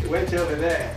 Wait over there.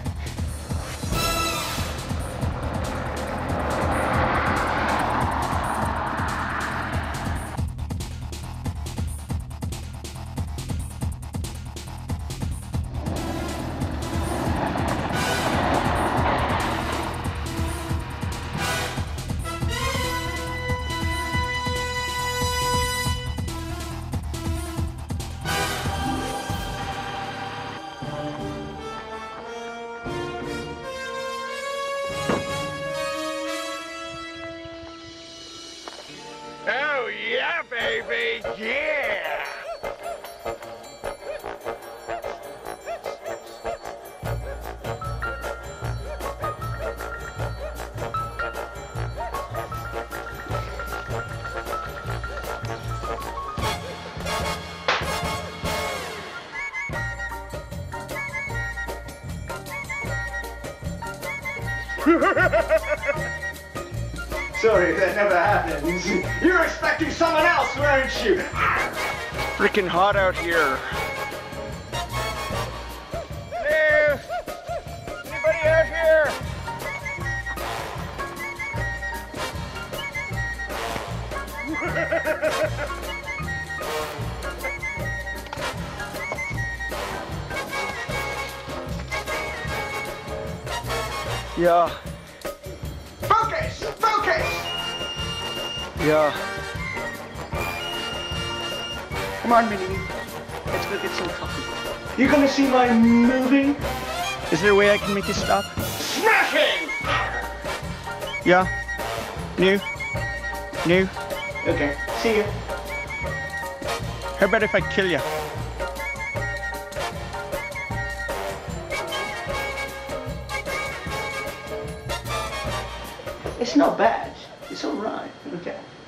Oh, yeah, baby, yeah! Sorry, that never happens. You're expecting someone else, weren't you? Freaking hot out here. Hello? Anybody out here? Yeah. Focus! Focus! Yeah. Come on, Minnie. Let's go get some coffee. You gonna see my moving? Is there a way I can make you stop? Smashing! Yeah. New. New. Okay, see you. How about if I kill you? It's not bad. It's alright. Okay.